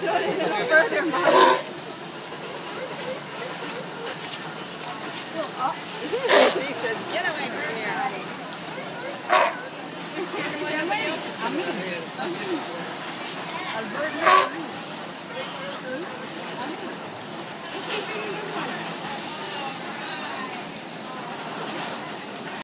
She says, get away from here, honey. I'm going to do.